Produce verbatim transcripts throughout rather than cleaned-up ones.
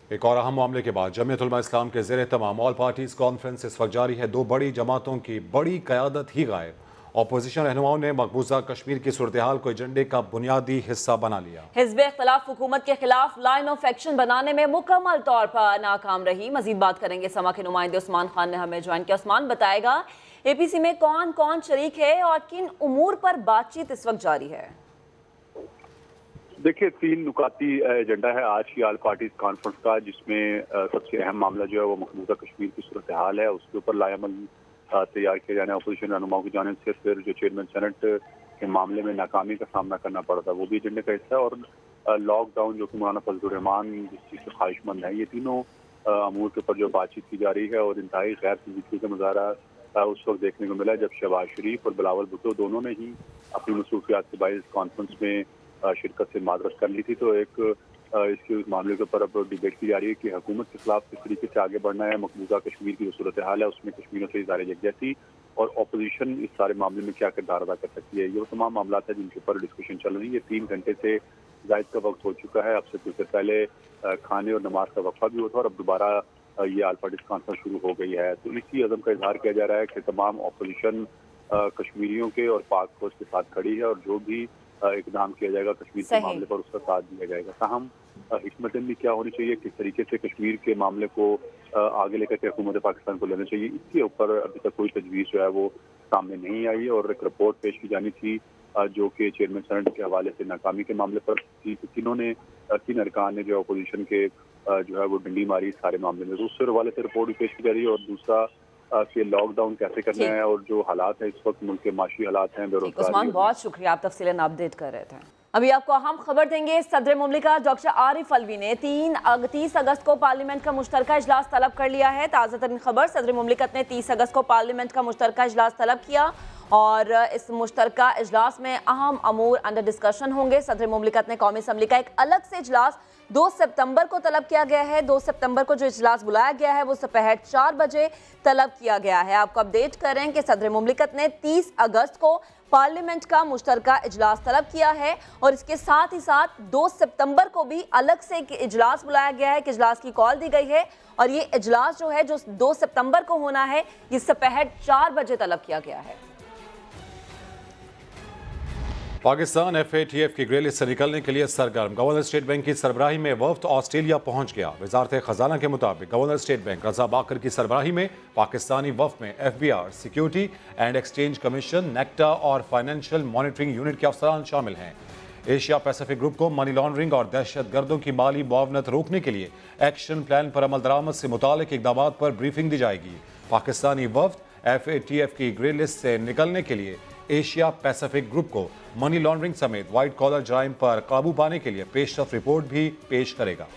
एक और अहम मामले के बाद जमीयत उलमा इस्लाम के ज़ेर तमाम ऑल पार्टीज कॉन्फ्रेंस इस वक्त जारी है। दो बड़ी जमातों की बड़ी क़यादत ही गायब। अपोजिशन रहनुमाओं ने मकबूजा कश्मीर की सूरत हाल को एजेंडे का बुनियादी हिस्सा बना लिया। हिज़्ब इख्तिलाफ हुकूमत के खिलाफ लाइन ऑफ एक्शन बनाने में मुकम्मल तौर पर नाकाम रही। मजीद बात करेंगे समा के नुमाइंदे उस्मान खान ने हमें ज्वाइन किया। उस्मान बताएगा ए पी सी में कौन कौन शरीक है और किन उमूर पर बातचीत इस वक्त जारी है। देखिए, तीन नुकाती एजेंडा है आज की ऑल पार्टीज कॉन्फ्रेंस का, जिसमें सबसे अहम मामला जो है वो मकबूजा कश्मीर की सूरत हाल है, उसके ऊपर लायामल तैयार किया जाना है। अपोजिशन रहनुमाओं की जानिब से फिर जो चेयरमैन सेनेट के मामले में नाकामी का सामना करना पड़ा था वो भी एजेंडे का हिस्सा है, और लॉकडाउन जो कि मौलाना फजलुर रहमान जिस चीज़ से ख्वाहिशमंद है, ये तीनों अमूर के ऊपर जो बातचीत की जा रही है। और इंतहाई गैर संजीदगी का मुजाहरा उस वक्त देखने को मिला जब शहबाज शरीफ और बिलावल भुट्टो दोनों ने ही अपनी मसरूफियात के बायस कॉन्फ्रेंस में शिरकत से मादरत कर ली थी। तो एक इसके उस मामले के ऊपर अब डिबेट की जा रही है कि हुकूमत के खिलाफ किस तरीके से आगे बढ़ना है। मकबूजा कश्मीर की जो सूरत हाल है उसमें कश्मीरों से इज़हार यकजहती और अपोजिशन इस सारे मामले में क्या किरदार अदा कर सकती है, ये वो तमाम मामला है जिनके ऊपर डिस्कशन चल रही है। तीन घंटे से जायद का वक्त हो चुका है। अब से कुछ देर पहले खाने और नमाज का वक्फा भी होता और अब दोबारा ये ऑल पार्टीज कॉन्फ्रेंस शुरू हो गई है। तो इसी अज़म का इजहार किया जा रहा है कि तमाम अपोजिशन कश्मीरियों के और पाक फौज के साथ खड़ी है और जो भी इकदाम किया जाएगा कश्मीर के मामले पर उसका साथ दिया जाएगा। ताहम हिकमत-ए-अमली क्या होनी चाहिए, किस तरीके से कश्मीर के मामले को आगे लेकर के हुकूमत पाकिस्तान को लेना चाहिए, इसके ऊपर अभी तक कोई तजवीज़ जो है वो सामने नहीं आई है। और एक रिपोर्ट पेश की जानी थी जो कि चेयरमैन सेनेट के हवाले से नाकामी के मामले पर थी। तो तीनों ने तीन अरकान ने जो अपोजिशन के जो है वो डंडी मारी सारे मामले में, तो उससे हवाले से रिपोर्ट भी पेश की जा रही है। और दूसरा कि लॉकडाउन कैसे करना है और जो हालात हैं इस वक्त मुल्क के माशी हालात हैं, उस्मान बहुत शुक्रिया, आप तफसीलन अपडेट कर रहे थे। अभी आपको अहम खबर देंगे। सदर मुमलिका डॉक्टर आरिफ अलवी ने तीन तीस अगस्त को पार्लियामेंट का मुश्तरका इजलास तलब कर लिया है। ताज़ा तरीन खबर, सदर मुमलिकत ने तीस अगस्त को पार्लियामेंट का मुश्तरका इजलास तलब किया और इस मुश्तरका इजलास में अहम अमूर अंडर डिस्कशन होंगे। सदर मुमलिकत ने कौमी असम्बली का एक अलग से इजलास दो सितंबर को तलब किया गया है। दो सितंबर को जो इजलास बुलाया गया है वो दोपहर चार बजे तलब किया गया है। आपको अपडेट करें कि सदर मुमलिकत ने तीस अगस्त को पार्लियामेंट का मुश्तरका इजलास तलब किया है और इसके साथ ही साथ दो सितंबर को भी अलग से एक इजलास बुलाया गया है कि इजलास की कॉल दी गई है और ये इजलास जो है जो दो सितंबर को होना है ये दोपहर चार बजे तलब किया गया है। Pakistan F A T F की ग्रे लिस्ट से निकलने के लिए सरगर्म। गवर्नर स्टेट बैंक की सरबराही में वफ्द ऑस्ट्रेलिया पहुंच गया। वजारत खजाना के मुताबिक governor State Bank Raza Baqir की सरबराही में पाकिस्तानी वफ्द में F B R, security and exchange commission, NACTA और फाइनेंशियल मॉनिटरिंग यूनिट के अफसरान शामिल हैं। एशिया पैसिफिक ग्रुप को मनी लॉन्ड्रिंग और दहशत गर्दों की माली मुआवनत रोकने के लिए एक्शन प्लान पर अमल दरामद से मुतालिक इकदाम पर ब्रीफिंग दी जाएगी। पाकिस्तानी वफ्द एफ ए टी एफ की ग्रे लिस्ट से निकलने के लिए एशिया पैसिफिक ग्रुप को मनी लॉन्ड्रिंग समेत व्हाइट कॉलर जराइम पर काबू पाने के लिए पेशरफ रिपोर्ट भी पेश करेगा।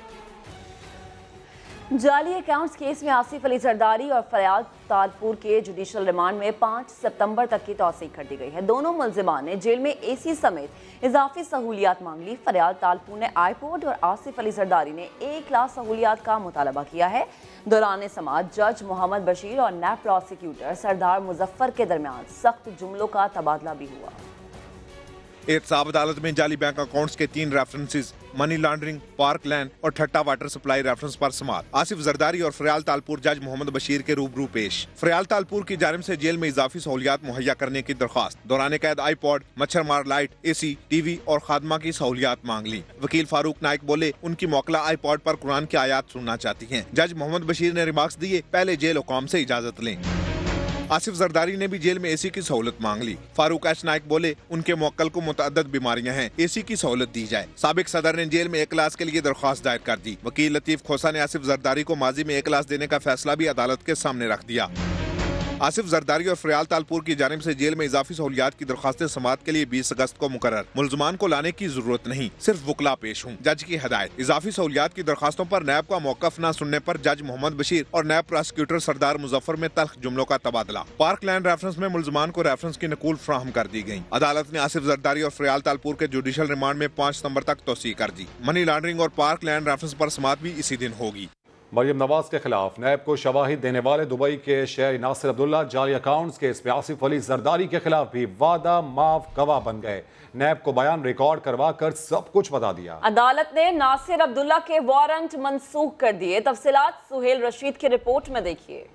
जाली अकाउंट्स केस में आसिफ अली जरदारी और फरियाल तालपुर के जुडिशल रिमांड में पाँच सितंबर तक की तौसीक कर दी गई है। दोनों मुलजिमान ने जेल में एसी समेत इजाफी सहूलियात मांग ली। फरियाल तालपुर ने आईपोड और आसिफ अली जरदारी ने एक लाख सहूलियात का मुतालबा किया है। दौरान समाअत जज मोहम्मद बशीर और नैब प्रोसिक्यूटर सरदार मुजफ्फर के दरमियान सख्त जुमलों का तबादला भी हुआ। एहतसाब अदालत में जाली बैंक अकाउंट्स के तीन references, money laundering, Park Lane और ठट्टा वाटर सप्लाई रेफरेंस पर समाअत। आसिफ जरदारी और फरियाल तालपुर जज मोहम्मद बशीर के रूबरू पेश। फरियाल तालपुर की जानिब से जेल में इजाफी सहूलियात मुहैया करने की दरख्वास्त। दौरान कैद आईपॉड, मच्छर मार लाइट, एसी, टीवी और खादमा की सहूलियात मांग ली। वकील फारूक नाइक बोले उनकी मौकला आईपॉड पर कुरान की आयात सुनना चाहती है। जज मोहम्मद बशीर ने रिमार्क्स दिए पहले जेल हुकाम से इजाजत लें। आसिफ जरदारी ने भी जेल में एसी की सहूलत मांग ली। फारूक एच नाइक बोले उनके मुवक्किल को मुतअद्दिद बीमारियां हैं, एसी की सहूलत दी जाए। साबिक सदर ने जेल में एक क्लास के लिए दरख्वास्त दायर कर दी। वकील लतीफ खोसा ने आसिफ जरदारी को माजी में एक क्लास देने का फैसला भी अदालत के सामने रख दिया। आसिफ जरदारी और फरियाल तालपुर की जानिब से जेल में इजाफी सहूलियात की दरख्वास्तें समाअत के लिए बीस अगस्त को मुकर्रर। मुलजमान को लाने की जरूरत नहीं, सिर्फ वकला पेश हों। जज की हदायत। इजाफी सहूलियात की दरख्वास्तों पर नैब का मौकफ न सुनने पर जज मोहम्मद बशीर और नैब प्रोसिक्यूटर सरदार मुजफ्फर में तल्ख जुमलों का तबादला। पार्क लैंड रेफरेंस में मुलजमान को रेफरेंस की नकूल फ्राहम कर दी गई। अदालत ने आसिफ जरदारी और फरियाल तालपुर के जुडिशल रिमांड में पाँच सितंबर तक तोसी कर दी। मनी लॉन्ड्रिंग और पार्क लैंड रेफरेंस पर समाअत भी इसी दिन होगी। मरियम नवाज के खिलाफ नैब को शवाहिद देने वाले दुबई के शहरी नासिर अब्दुल्ला जाली अकाउंट्स केस में आसिफ अली जरदारी के खिलाफ भी वादा माफ गवाह बन गए। नैब को बयान रिकॉर्ड करवा कर सब कुछ बता दिया। अदालत ने नासिर अब्दुल्ला के वारंट मनसूख कर दिए। तफसीलात सुहेल रशीद की रिपोर्ट में देखिए।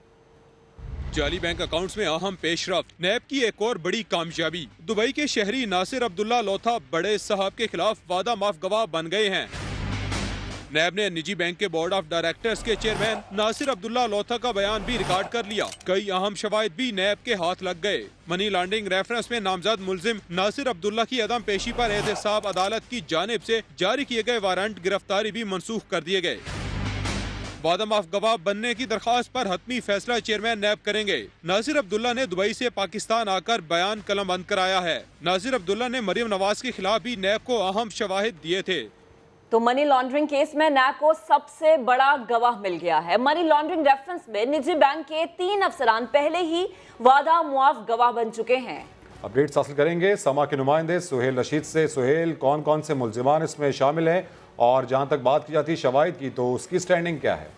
जाली बैंक अकाउंट्स में अहम पेशरफ्त, नैब की एक और बड़ी कामयाबी। दुबई के शहरी नासिर अब्दुल्ला लोथा बड़े साहब के खिलाफ वादा माफ गवाह बन गए हैं। नैब ने निजी बैंक के बोर्ड ऑफ डायरेक्टर्स के चेयरमैन नासिर अब्दुल्ला लोथा का बयान भी रिकॉर्ड कर लिया। कई अहम शवाहिद भी नैब के हाथ लग गए। मनी लॉन्ड्रिंग रेफरेंस में नामजद मुलजिम नासिर अब्दुल्ला की अदम पेशी पर एहतसाब अदालत की जानिब से जारी किए गए वारंट गिरफ्तारी भी मनसूख कर दिए गए। वादा माफ गवाह बनने की दरखास्त पर हतमी फैसला चेयरमैन नैब करेंगे। नासिर अब्दुल्ला ने दुबई से पाकिस्तान आकर बयान कलम बंद कराया है। नासिर अब्दुल्ला ने मरियम नवाज के खिलाफ भी नैब को अहम शवाहिद दिए थे। तो मनी लॉन्ड्रिंग केस में नैब को सबसे बड़ा गवाह मिल गया है। मनी लॉन्ड्रिंग रेफरेंस में निजी बैंक के तीन अफसरान पहले ही वादा मुआफ गवाह बन चुके हैं। अपडेट्स हासिल करेंगे समा के नुमाइंदे सुहेल रशीद से। सुहेल, कौन कौन से मुल्जिमान इसमें शामिल हैं और जहां तक बात की जाती है शवाहिद की, तो उसकी स्टैंडिंग क्या है?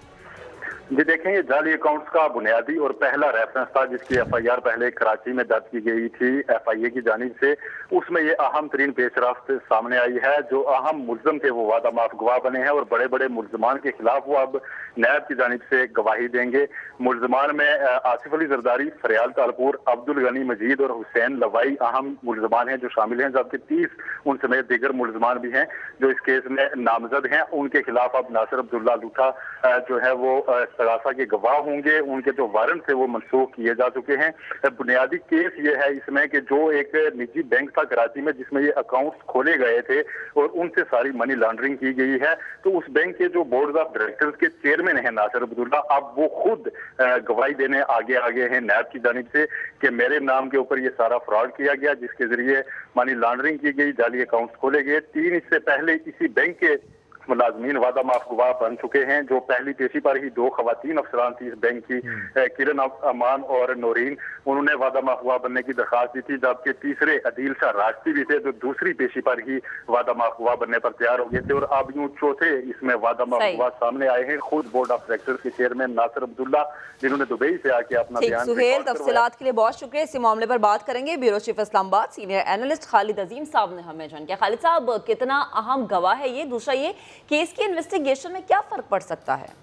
जी देखें, ये जाली अकाउंट्स का बुनियादी और पहला रेफरेंस था जिसकी एफ आई आर पहले कराची में दर्ज की गई थी एफ आई ए की जानिब से। उसमें ये अहम तरीन पेशरफ्त सामने आई है। जो अहम मुल्जिम थे वो वादा माफ गवाह बने हैं और बड़े बड़े मुल्जिमान के खिलाफ वो अब नैब की जानिब से गवाही देंगे। मुल्जिमान में आसिफ अली जरदारी, फरियाल तालपुर, अब्दुल गनी मजीद और हुसैन लवाई अहम मुल्जिमान हैं जो शामिल हैं, जबकि तीस उन समेत दीगर मुल्जिमान भी हैं जो इस केस में नामजद हैं। उनके खिलाफ अब नासिर अब्दुल्ला लूथा जो है वो सगासा के गवाह होंगे। उनके जो वारंट थे वो मनसूख किए जा चुके हैं। बुनियादी केस ये है इसमें कि जो एक निजी बैंक था कराची में जिसमें ये अकाउंट्स खोले गए थे और उनसे सारी मनी लॉन्ड्रिंग की गई है, तो उस बैंक के जो बोर्ड ऑफ डायरेक्टर्स के चेयरमैन हैं नासिर अब्दुल्ला, अब वो खुद गवाही देने आगे आगे हैं नैब की जानिब से कि मेरे नाम के ऊपर ये सारा फ्रॉड किया गया जिसके जरिए मनी लॉन्ड्रिंग की गई, जाली अकाउंट्स खोले गए। तीन इससे पहले इसी बैंक के मुलाजमीन वादा माफ गवाह बन चुके हैं। जो पहली पेशी पर ही दो खवातीन अफसरान थी इस बैंक की, किरण अमान और नौरीन, उन्होंने वादा माफ गवाह बनने की दरखास्त दी थी, जबकि तीसरे अदील शाह राशदी भी थे जो दूसरी पेशी पर ही वादा माफ गवाह बनने पर तैयार हो गए थे। और अब यूं चौथे इसमें वादा माफ गवाह सामने आए हैं खुद बोर्ड ऑफ डायरेक्टर्स के चेयरमैन नासिर अब्दुल्ला, जिन्होंने दुबई से आके अपना बयान। सुहेल, तफसीलात के लिए बहुत शुक्रिया। इसी मामले पर बात करेंगे bureau chief Islamabad senior analyst Khalid Azeem sahab ने हमें जान किया। खालिद साहब, कितना अहम गवाह है ये? दूसरा ये केस की इन्वेस्टिगेशन में क्या फर्क पड़ सकता है?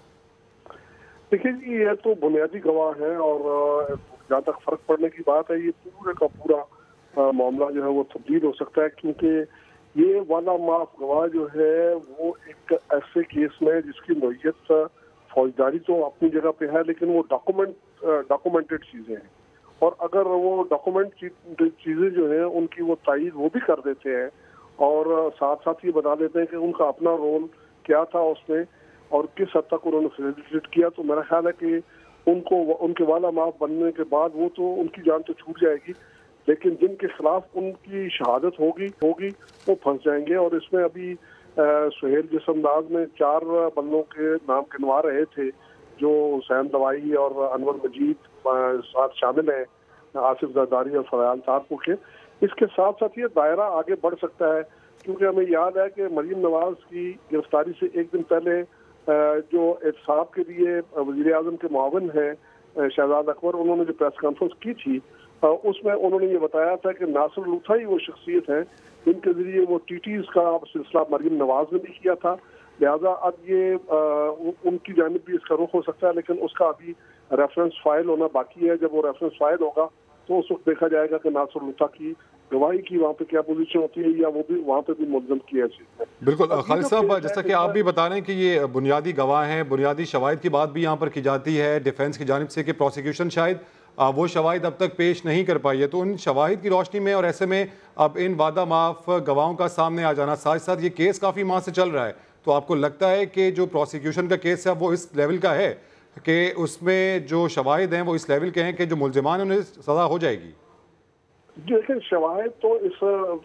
देखिए जी, ये तो बुनियादी गवाह है और जहाँ तक फर्क पड़ने की बात है, ये पूरे का पूरा मामला जो है वो तब्दील हो सकता है, क्योंकि ये वादा माफ गवाह जो है वो एक ऐसे केस में जिसकी नोयत फौजदारी तो अपनी जगह पे है, लेकिन वो डॉक्यूमेंट डॉक्यूमेंटेड चीजें हैं और अगर वो डॉक्यूमेंट चीजें जो है उनकी वो तायीद वो भी कर देते हैं और साथ साथ ये बता देते हैं कि उनका अपना रोल क्या था उसमें और किस हद तक उन्होंने फैसिलिटेट किया, तो मेरा ख्याल है कि उनको उनके वाला माफ बनने के बाद वो तो उनकी जान तो छूट जाएगी, लेकिन जिनके खिलाफ उनकी शहादत होगी होगी वो फंस जाएंगे। और इसमें अभी सुहेल जिस अंदाज में चार बंदों के नाम गिनवा रहे थे जो हुसैन दवाई और अनवर मजीद साथ शामिल हैं, आसिफ जरदारी और फरियाल तालपुर के, इसके साथ साथ ये दायरा आगे बढ़ सकता है, क्योंकि हमें याद है कि मरियम नवाज की गिरफ्तारी से एक दिन पहले जो एहतसाब के लिए वज़ीर आज़म के मुआविन हैं शहजाद अकबर, उन्होंने जो प्रेस कॉन्फ्रेंस की थी उसमें उन्होंने ये बताया था कि नासिर लूथा ही वो शख्सियत है जिनके जरिए वो टीटीज़ का सिलसिला मरियम नवाज ने भी किया था। लिहाजा अब ये आ, उनकी जानिब भी इसका रुख हो सकता है, लेकिन उसका अभी रेफरेंस फाइल होना बाकी है। जब वो रेफरेंस फाइल होगा तो उस वक्त देखा जाएगा कि नासिर लूथा की गवाही की वहाँ पे क्या पोजीशन होती है या वो भी वहाँ पे भी मुलज़म की है। बिल्कुल खालिद साहब, जैसा कि आप भी बता रहे हैं कि ये बुनियादी गवाह हैं, बुनियादी शवाहिद की बात भी यहाँ पर की जाती है डिफेंस की जानिब से कि प्रोसिक्यूशन शायद वो शवाहिद अब तक पेश नहीं कर पाई है, तो उन शवाहिद की रोशनी में और ऐसे में अब इन वादा माफ गवाहों का सामने आ जाना, साथ साथ ये केस काफ़ी माह से चल रहा है, तो आपको लगता है कि जो प्रोसिक्यूशन का केस है वो इस लेवल का है कि उसमें जो शवाहिद हैं वो इस लेवल के हैं कि जो मुल्जिमान हैं उन्हें सज़ा हो जाएगी? देखिए, शवाहिद तो इस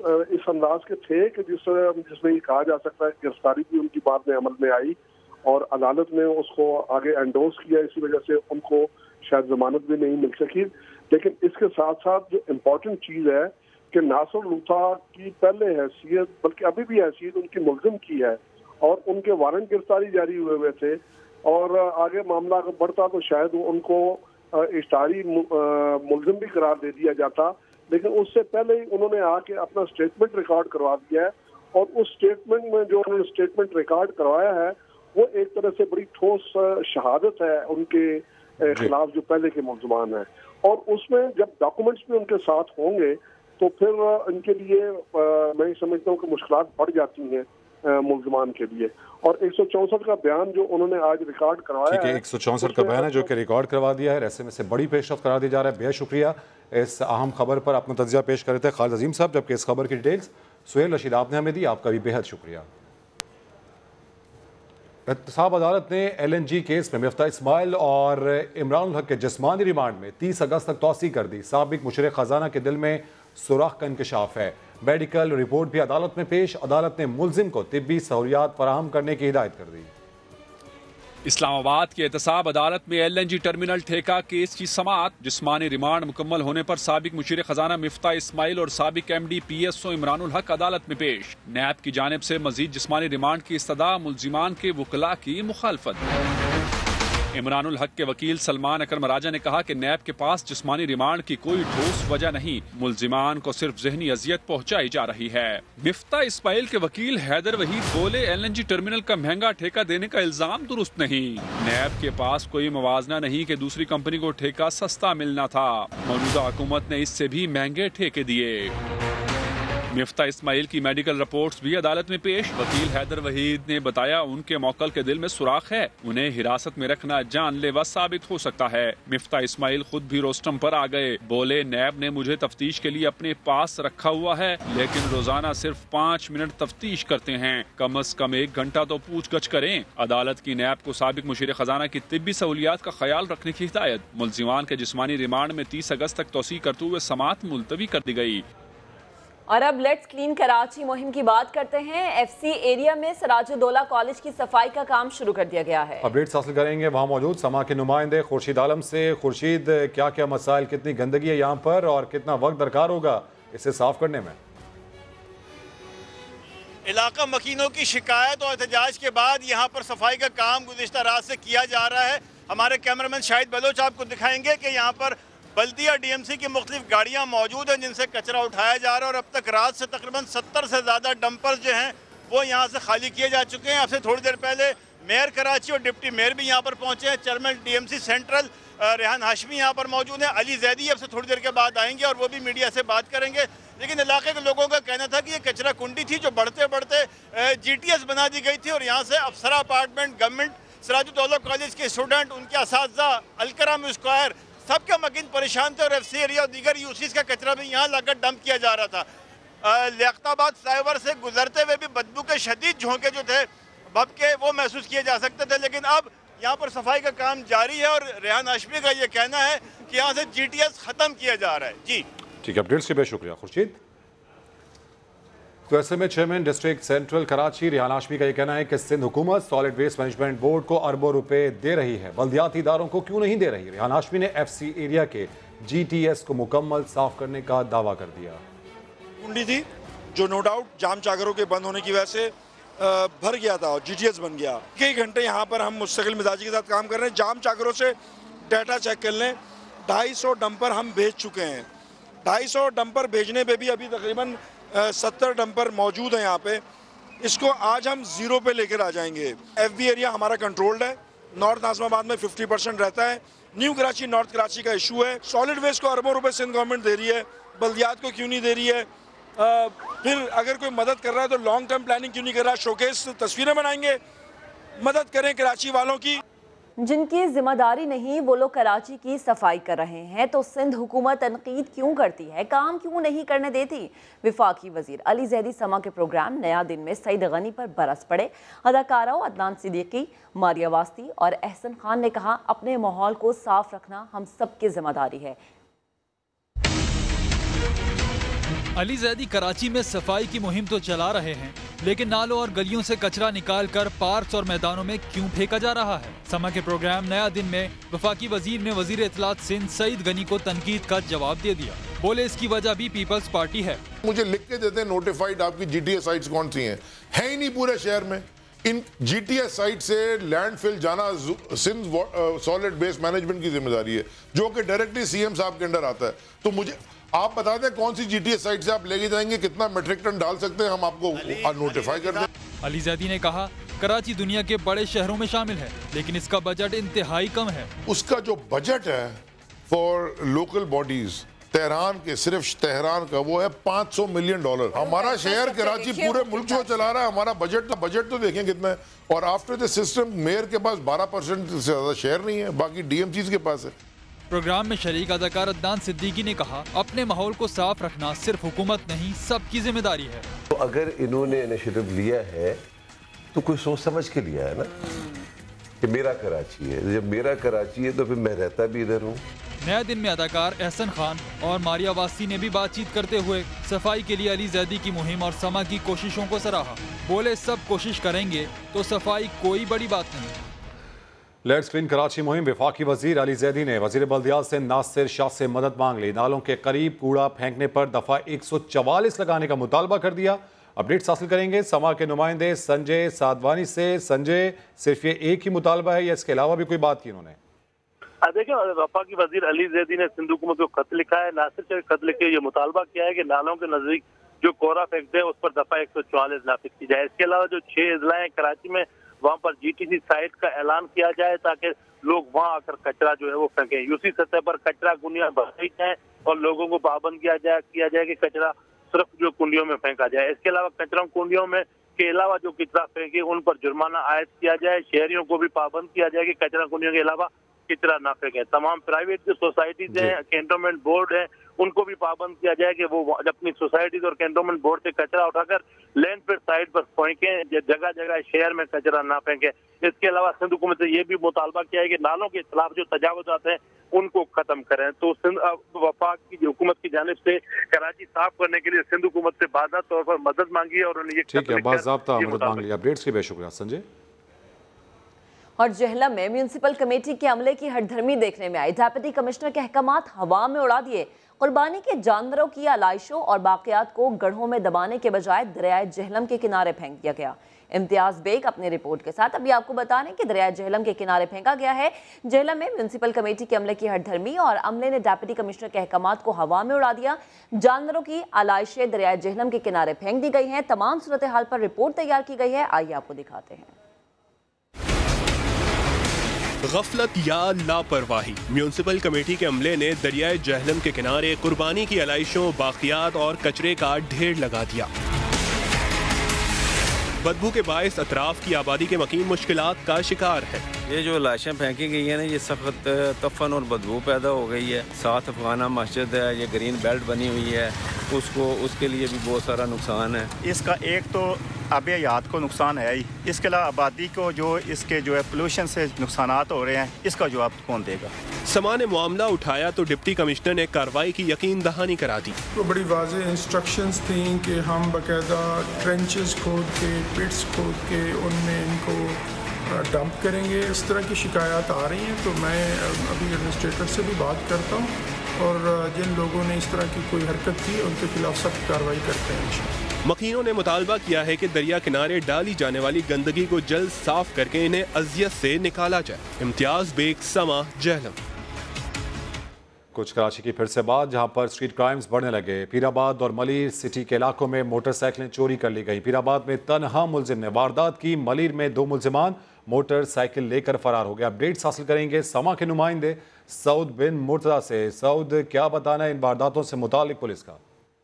इस अंदाज के थे कि जिस जिसमें ये कहा जा सकता है गिरफ्तारी भी उनकी बाद में अमल में आई और अदालत ने उसको आगे एंडोर्स किया, इसी वजह से उनको शायद जमानत भी नहीं मिल सकी। लेकिन इसके साथ साथ जो इम्पोर्टेंट चीज़ है कि नासिर लूथा की पहले हैसियत, बल्कि अभी भी हैसियत उनकी मुल्जिम की है और उनके वारंट गिरफ्तारी जारी हुए हुए थे, और आगे मामला अगर बढ़ता तो शायद उनको इश्तारी मुलजिम भी करार दे दिया जाता, लेकिन उससे पहले ही उन्होंने आके अपना स्टेटमेंट रिकॉर्ड करवा दिया है और उस स्टेटमेंट में जो उन्होंने स्टेटमेंट रिकॉर्ड करवाया है वो एक तरह से बड़ी ठोस शहादत है उनके खिलाफ जो पहले के मुलजमान हैं, और उसमें जब डॉक्यूमेंट्स भी उनके साथ होंगे तो फिर इनके लिए मैं समझता हूँ कि मुश्किलात बढ़ जाती हैं मुलजमान के लिए। और एक सौ चौंसठ का बयान जो उन्होंने आज रिकॉर्ड करवाया है, एक सौ चौंसठ का बयान है जो कि रिकॉर्ड करवा दिया है, ऐसे में से बड़ी पेशरफ्त करार दी जा रहा है। बेहद शुक्रिया इस अहम खबर पर अपना तज्जिया पेश कर रहे थे खालिद अजीम साहब, जबकि इस खबर की डिटेल्स सुहेल रशीद आपने हमें दी, आपका भी बेहद शुक्रिया। एहतसाब अदालत ने एल एन जी केस में मिफ्ता इस्माइल और इमरान हक के जिस्मानी रिमांड में तीस अगस्त तक तौसी कर दी। साबिक मुशर खजाना के दिल में सुराख का इंकशाफ है। मेडिकल रिपोर्ट भी अदालत में पेश। अदालत ने मुलजिम को तिब्बी सहूलियात फराहम करने की हिदायत कर दी। इस्लामाबाद की एहतसाब अदालत में एल एन जी टर्मिनल ठेका केस की समाअत। जिस्मानी रिमांड मुकम्मल होने पर साबिक मुशीर खजाना मिफ्ता इस्माइल और साबिक M D P S O Imranul Haq अदालत में पेश। नैब की जानिब से मजीद जिस्मानी रिमांड की इस्तदा, मुलजिमान के वकला की मुखालफत। इमरानुल हक के वकील सलमान अकरम राजा ने कहा कि नैब के पास जिस्मानी रिमांड की कोई ठोस वजह नहीं, मुलजिमान को सिर्फ जहनी अजियत पहुंचाई जा रही है। मिफ्ता इस्माइल के वकील हैदर वहीद बोले एल एन जी टर्मिनल का महंगा ठेका देने का इल्जाम दुरुस्त नहीं। नैब के पास कोई मुवाजना नहीं कि दूसरी कंपनी को ठेका सस्ता मिलना था। मौजूदा हुकूमत ने इससे भी महंगे ठेके दिए। मिफ्ता इस्माइल की मेडिकल रिपोर्ट्स भी अदालत में पेश। वकील हैदर वहीद ने बताया उनके मौकल के दिल में सुराख है, उन्हें हिरासत में रखना जानलेवा साबित हो सकता है। मिफ्ता इस्माइल खुद भी रोस्टम पर आ गए, बोले नैब ने मुझे तफ्तीश के लिए अपने पास रखा हुआ है, लेकिन रोजाना सिर्फ पाँच मिनट तफ्तीश करते हैं, कम अज कम एक घंटा तो पूछगछ करें। अदालत की नैब को साबिक मुशीर खजाना की तिब्बी सहूलियात का ख्याल रखने की हिदायत। मुलजिमान के जिस्मानी रिमांड में तीस अगस्त तक तोसी करते हुए समाअत मुलतवी कर दी गई। और अब लेट्स क्लीन कराची मुहिम की बात करते हैं। एफसी एरिया में सिराजुद्दौला कॉलेज की सफाई का काम शुरू कर दिया गया है। अपडेट्स हासिल करेंगे वहाँ मौजूद समा के नुमाइंदे खुर्शीद आलम से। खुर्शीद, क्या क्या मसाइल, कितनी गंदगी है यहाँ पर और कितना वक्त दरकार होगा इसे साफ करने में? इलाका मकीनों की शिकायत और एहतजाज के बाद यहाँ पर सफाई का काम गुज़िश्ता रात से किया जा रहा है। हमारे कैमरामैन शाहिद बलोच आपको दिखाएंगे कि यहाँ पर बल्दिया डीएमसी की मुख्तलिफ गाड़ियाँ मौजूद हैं जिनसे कचरा उठाया जा रहा है, और अब तक रात से तकरीबन सत्तर से ज़्यादा डंपर्स जो हैं वो यहाँ से खाली किए जा चुके हैं। अब से थोड़ी देर पहले मेयर कराची और डिप्टी मेयर भी यहाँ पर पहुँचे हैं। Chairman DMC Central Rehan Hashmi यहाँ पर मौजूद हैं। अली जैदी अब से थोड़ी देर के बाद आएंगे और वो भी मीडिया से बात करेंगे। लेकिन इलाके के लोगों का कहना था कि ये कचरा कुंडी थी जो बढ़ते बढ़ते जी टी एस बना दी गई थी, और यहाँ से अफसरा अपार्टमेंट, गवर्नमेंट, सिराजुद्दौला कॉलेज के स्टूडेंट, उनके असातिज़ा, अलकरम स्क्वायर, सबके मकीन परेशान थे, और एफ सी एरिया और दीगर यूसीज का कचरा भी यहाँ लाकर डंप किया जा रहा था। लियाकताबाद फ्लाईओवर से गुजरते हुए भी बदबू के शदीद झोंके जो थे भब के वो महसूस किए जा सकते थे, लेकिन अब यहाँ पर सफाई का काम जारी है और रेहान हाशमी का ये कहना है कि यहाँ से जी टी एस खत्म किया जा रहा है। जी ठीक है, अपडेट्स के लिए शुक्रिया खुर्शीद। तो ऐसे में chairman district Central Karachi Rehan Hashmi का यह कहना है कि सिंध हुकूमत सॉलिड वेस्ट मैनेजमेंट बोर्ड को अरबों रुपए दे रही है, बल्दियाती इदारों को क्यों नहीं दे रही। रेहान हाशमी ने एफ सी एरिया के जी टी एस को मुकम्मल साफ करने का दावा कर दिया। कुंडी थी जो नो डाउट जाम चाकरों के बंद होने की वजह से भर गया था और जी टी एस बन गया। कई घंटे यहाँ पर हम मुस्तकिल मिजाजी के साथ काम कर रहे हैं। जाम चाकरों से डाटा चेक कर लें, ढाई सौ डंपर हम भेज चुके हैं। ढाई सौ डंपर भेजने पे भी अभी तकरीबन सत्तर डंपर मौजूद हैं यहाँ पे। इसको आज हम जीरो पे लेकर आ जाएंगे। एफ बी एरिया हमारा कंट्रोल्ड है। नॉर्थ नाज़िमाबाद में फिफ्टी परसेंट रहता है। न्यू कराची, नॉर्थ कराची का इशू है। सॉलिड वेस्ट को अरबों रुपए सिंध गवर्नमेंट दे रही है, बल्दियात को क्यों नहीं दे रही है? आ, फिर अगर कोई मदद कर रहा है तो लॉन्ग टर्म प्लानिंग क्यों नहीं कर रहा? शोकेस तस्वीरें बनाएंगे, मदद करें कराची वालों की। जिनकी जिम्मेदारी नहीं वो लोग कराची की सफाई कर रहे हैं, तो सिंध हुकूमत तनकीद क्यों करती है, काम क्यों नहीं करने देती? विफाकी वजीर अली जैदी समा के प्रोग्राम नया दिन में सईद गनी पर बरस पड़े। अदाकाराओं अदनान सिद्दीकी, मारिया वास्ती और एहसन खान ने कहा अपने माहौल को साफ रखना हम सबकी जिम्मेदारी है। अली जैदी कराची में सफाई की मुहिम तो चला रहे हैं, लेकिन नालों और गलियों से कचरा निकालकर पार्क्स और मैदानों में क्यों फेंका जा रहा है? समा के प्रोग्राम नया दिन में वफाकी वजीर ने वजीर इत्तलात सिंध सईद गनी को तनकीद का जवाब दे दिया। बोले इसकी वजह भी पीपल्स पार्टी है। मुझे लिख के देते हैं नोटिफाइड आपकी जी टी एस साइट्स कौन सी हैं, है ही नहीं पूरे शहर में। इन जीटीएस साइट से लैंडफिल जाना सिंध सॉलिड वेस्ट मैनेजमेंट की जिम्मेदारी है, जो कि डायरेक्टली सीएम साहब के अंडर आता है। तो मुझे आप बता दें कौन सी जीटीएस साइट से आप लेके जाएंगे, कितना मेट्रिक टन डाल सकते हैं, हम आपको नोटिफाई कर दें। अली जैदी ने कहा, कराची दुनिया के बड़े शहरों में शामिल है, लेकिन इसका बजट इंतहाई कम है। उसका जो बजट है फॉर लोकल बॉडीज तेहरान के, सिर्फ तेहरान का, वो है पाँच सौ मिलियन डॉलर। हमारा शहर कराची पूरे मुल्क को चला रहा है। हमारा बजट बजट तो देखें कितना है। और आफ्टर द सिस्टम मेयर के पास बारह परसेंट से ज्यादा शेयर नहीं है, बाकी डीएमसीज के पास है। प्रोग्राम में शरीक अदाकार अदनान सिद्दीकी ने कहा, अपने माहौल को साफ रखना सिर्फ हुकूमत नहीं, सबकी जिम्मेदारी है। तो अगर इन्होंने इनिशिएटिव लिया है तो कोई सोच समझ के लिया है ना, कि मेरा कराची है। जब मेरा कराची है तो फिर मैं रहता भी इधर हूँ। नया दिन में अदाकार एहसन खान और मारिया वासी ने भी बातचीत करते हुए सफाई के लिए अली जैदी की मुहिम और समा की कोशिशों को सराहा। बोले, सब कोशिश करेंगे तो सफाई कोई बड़ी बात नहीं। लेट्स क्लीन कराची मुहिम वफाकी वजीर अली जैदी ने वजीर बल्दियात से नासिर शाह से मदद मांग ली। नालों के करीब कूड़ा फेंकने पर दफा एक सौ चवालीस लगाने का मुतालबा कर दिया। अपडेट्स हासिल करेंगे समा के नुमाइंदे संजय साधवानी से। संजय, सिर्फ ये एक ही मुतालबा है या इसके अलावा भी कोई बात की उन्होंने? देखिए, वफाकी वजीर अली जैदी ने सिंध हुकूमत को खत लिखा है। नासिर शाह खत लिख के ये मुतालबा किया है कि नालों के नजदीक जो कोरा फेंकते हैं उस पर दफा एक सौ चौवालीस नाफिज की जाए। इसके अलावा जो छह अजला हैं कराची में, वहाँ पर जीटीसी साइट का ऐलान किया जाए ताकि लोग वहाँ आकर कचरा जो है वो फेंकें। उसी सतह पर कचरा कुंडियां भरी जाए और लोगों को पाबंद किया जाए किया जाए कि कचरा सिर्फ जो कुंडियों में फेंका जाए। इसके अलावा कचरा कुंडियों में के अलावा जो कचरा फेंके उन पर जुर्माना आयद किया जाए। शहरियों को भी पाबंद किया जाए कि कचरा कुंडियों के अलावा कचरा ना फेंके। तमाम प्राइवेट जो सोसाइटीज हैं, कैंटोनमेंट बोर्ड है, उनको भी पाबंद किया जाए कि वो अपनी सोसाइटीज और कैंटोनमेंट बोर्ड से कचरा उठाकर लैंड पर साइड पर फेंकें, जगह जगह शहर में कचरा ना फेंके। इसके अलावा सिंध हुकूमत से ये भी मुतालबा किया है कि नालों के खिलाफ जो तजावुज़ात हैं उनको खत्म करें। तो सिंध वफाक की हुकूमत की जानिब से कराची साफ करने के लिए सिंध हुकूमत से बाज़ात तौर पर मदद मांगी है और उन्हें ठीक है, बाज़ाब्ता मदद मांग ली। अपडेट्स के लिए शुक्रिया संजय। और जहलम में म्यूनिसिपल कमेटी के अमले की हठधर्मी देखने में आई। डेप्यूटी कमिश्नर के अहकामात हवा में उड़ा दिए। कुर्बानी के जानवरों की आलाइशों और बाकियात को गढ़ों में दबाने के बजाय दरियाए जहलम के किनारे फेंक दिया गया। इम्तियाज बेग अपने रिपोर्ट के साथ। अभी आपको बता दें कि दरियाए जहलम के किनारे फेंका गया है। जहलम में म्यूनिसिपल कमेटी के अमले की हठधर्मी और अमले ने डेप्यूटी कमिश्नर के अहकामात को हवा में उड़ा दिया। जानवरों की आलाइशें दरियाए जहलम के किनारे फेंक दी गई हैं। तमाम सूरत हाल पर रिपोर्ट तैयार की गई है। आइए आपको दिखाते हैं। गफलत या लापरवाही, म्यूनिसिपल कमेटी के अमले ने दरियाए जहलम के किनारे कुर्बानी की आलाइशों, बाकियात और कचरे का ढेर लगा दिया। बदबू के बायस अतराफ की आबादी के मकीन मुश्किलात का शिकार है। ये जो लाशें फेंकी गई है ना, ये सख्त तफन और बदबू पैदा हो गई है। साथ अफगाना मस्जिद है, ये ग्रीन बेल्ट बनी हुई है, उसको उसके लिए भी बहुत सारा नुकसान है। इसका एक तो आब हयात को नुकसान है ही, इसके अलावा आबादी को जो इसके जो है पोल्यूशन से नुकसानात हो रहे हैं, इसका जवाब कौन देगा? समा ने मामला उठाया तो डिप्टी कमिश्नर ने कार्रवाई की यकीन दहानी करा दी। तो बड़ी वाज़ेह इंस्ट्रक्शंस थी कि हम बाकायदा ट्रेंचेस खोद के, पिट्स खोद के उनमें इनको डंप करेंगे। इस तरह की शिकायत आ रही हैं तो मैं अभी एडमिनिस्ट्रेटर से भी बात करता हूँ और जिन लोगों ने इस तरह की कोई हरकत की उनके खिलाफ सख्त कार्रवाई करते हैं। मकीनों ने मुतालबा किया है कि दरिया किनारे डाली जाने वाली गंदगी को जल्द साफ करके इन्हें अजियत से निकाला जाए। इम्तियाज बेग, समा, जहलम। कुछ कराची की फिर से बात, जहां पर स्ट्रीट क्राइम्स बढ़ने लगे। पीराबाद और मलीर सिटी के इलाकों में मोटरसाइकिलें चोरी कर ली गई। पीराबाद में तनहा मुलजिम ने वारदात की। मलीर में दो मुलजिमान मोटरसाइकिल लेकर फरार हो गए। अपडेट्स हासिल करेंगे समा के नुमाइंदे सऊद बिन मुर्तजा से। सऊद, क्या बताना है इन वारदातों से मुतालिक पुलिस का?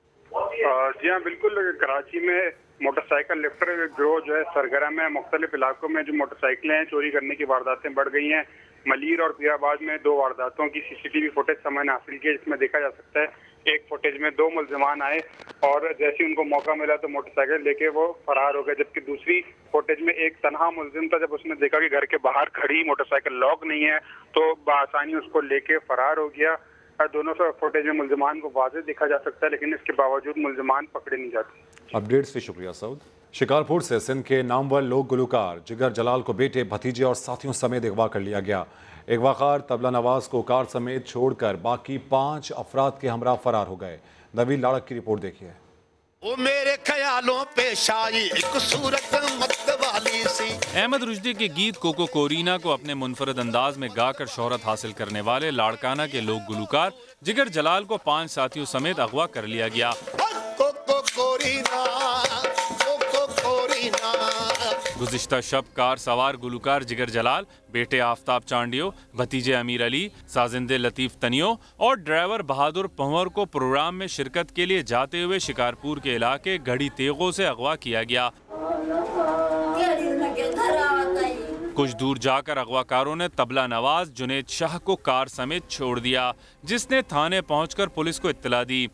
जी हाँ, बिल्कुल। कराची में मोटरसाइकिल लिफ्टर गिरोह जो है सरगर्म है। मुख्तलिफ इलाकों में जो मोटरसाइकिलें हैं चोरी करने की वारदातें बढ़ गई हैं। मलीर और पीराबाद में दो वारदातों की सीसीटीवी फुटेज समय ने हासिल की, जिसमें देखा जा सकता है एक फुटेज में दो मुलजिमान आए और जैसे ही उनको मौका मिला तो मोटरसाइकिल लेके वो फरार हो गए। जबकि दूसरी फुटेज में एक तनहा मुलजिम था, जब उसने देखा कि घर के बाहर खड़ी मोटरसाइकिल लॉक नहीं है तो बआसानी उसको लेके फरार हो गया। दोनों फुटेज में मुलजिमान को वाज़ेह देखा जा सकता है, लेकिन इसके बावजूद मुलजिमान पकड़े नहीं जाते। अपडेट्स से शुक्रिया सऊद। शिकारपुर से सिंध के नामवर लोक गुलकार जिगर जलाल को बेटे, भतीजे और साथियों समेत अगवा कर लिया गया। अगवाकार तबला नवाज को कार समेत छोड़कर बाकी पांच अफराद के हमरा फरार हो गए। नवीन लाड़क की रिपोर्ट देखिए। वो मेरे ख्यालों पे शाई एक सूरत मत वाली पॉलिसी। अहमद रुश्दी के गीत कोको कोरीना को अपने मुनफरद अंदाज में गाकर शोहरत हासिल करने वाले लाड़काना के लोक गुलकार जिगर जलाल को पांच साथियों समेत अगवा कर लिया गया। कोको कोरीना, कोको कोरीना। गुज़िश्ता शब कार सवार गुलकार जिगर जलाल, बेटे आफ्ताब चांडियो, भतीजे अमीर अली, साजिंदे लतीफ़ तनियो और ड्राइवर बहादुर पंवर को प्रोग्राम में शिरकत के लिए जाते हुए शिकारपुर के इलाके घड़ी तेगों से अगवा किया गया। कुछ दूर जाकर अगवाकारों ने तबला नवाज जुनेद शाह को कार समेत छोड़ दिया, जिसने थाने पहुंचकर पुलिस को इत्तला दी।